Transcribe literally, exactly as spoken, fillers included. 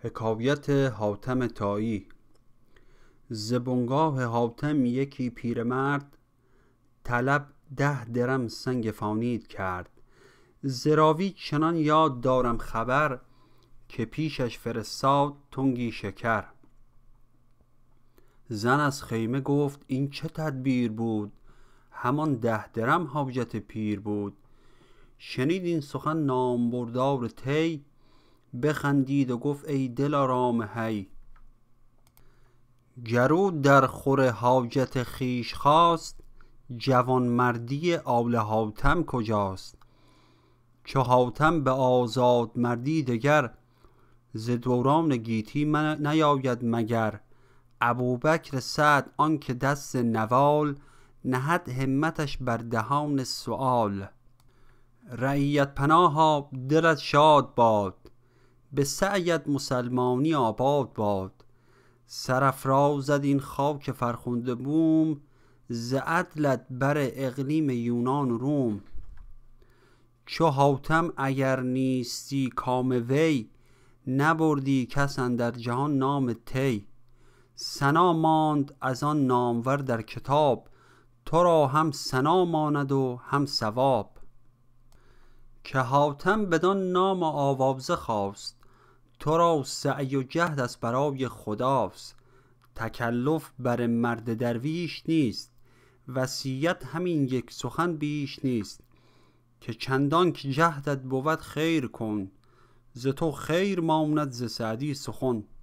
حکایت حاتم طائی. ز بنگاه حاتم یکی پیرمرد، طلب ده درم سنگ فانید کرد. ز راوی چنان یاد دارم خبر، که پیشش فرستاد تنگی شکر. زن از خیمه گفت این چه تدبیر بود، همان ده درم حاجت پیر بود. شنید این سخن نامبردار طی، بخندید و گفت ای دلارام هی. گرو در خور حاجت خویش خواست، جوانمردی آل حاتم کجاست؟ چو حاتم به آزاد مردی دگر، ز دوران گیتی من نیاید مگر. ابوبکر سعد آن که دست نوال، نهد همتش بر دهان سؤال. رعیت پناها دلت شاد باد، به سعیت مسلمانی آباد باد. سرافرازد این خاک فرخنده بوم، ز عدلت بر اقلیم یونان و روم. چو حاتم اگر نیستی کام وی، نبردی کس اندر جهان نام طی. ثنا ماند از آن نامور در کتاب، تو را هم ثنا ماند و هم ثواب. که حاتم بدان نام آوازه خواست، تو را سعی و جهد از برای خداست. تکلف بر مرد درویش نیست، وصیت همین یک سخن بیش نیست. که چندان که جهدت بود خیر کن، ز تو خیر ماند ز سعدی سخن.